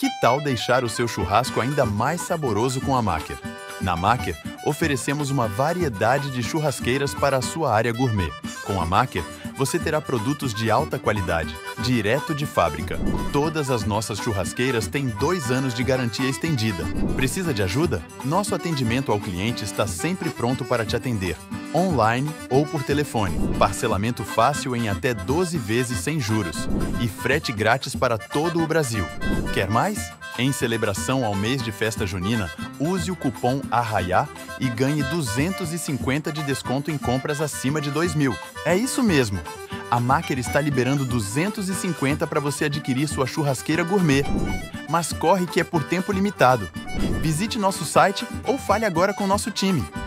Que tal deixar o seu churrasco ainda mais saboroso com a Maker? Na Maker, oferecemos uma variedade de churrasqueiras para a sua área gourmet. Com a Maker, você terá produtos de alta qualidade, direto de fábrica. Todas as nossas churrasqueiras têm 2 anos de garantia estendida. Precisa de ajuda? Nosso atendimento ao cliente está sempre pronto para te atender, online ou por telefone. Parcelamento fácil em até 12 vezes sem juros e frete grátis para todo o Brasil. Quer mais? Em celebração ao mês de festa junina, use o cupom ARRAIA e ganhe 250 de desconto em compras acima de 2.000. É isso mesmo! A Maker está liberando 250 para você adquirir sua churrasqueira gourmet. Mas corre que é por tempo limitado. Visite nosso site ou fale agora com nosso time.